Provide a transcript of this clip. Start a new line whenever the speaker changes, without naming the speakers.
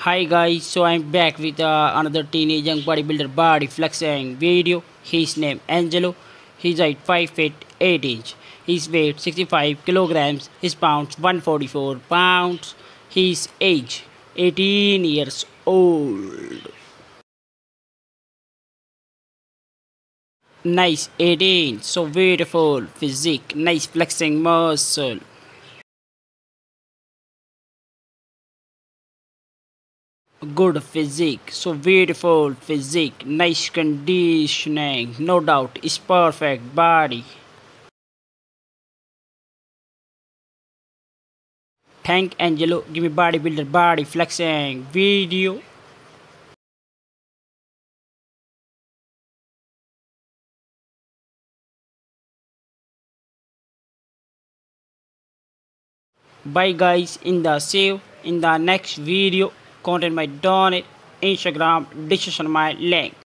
Hi guys, so I'm back with another teenage young bodybuilder body flexing video. His name Angelo. His height 5 feet 8 inch. His weight 65 kilograms. His pounds 144 pounds. His age 18 years old. Nice 18, so beautiful physique, nice flexing muscle. Good physique, so beautiful physique, nice conditioning, no doubt, is perfect body. Thank Angelo, give me bodybuilder body flexing video. Bye guys, in the next video, content my donate, Instagram, description my link.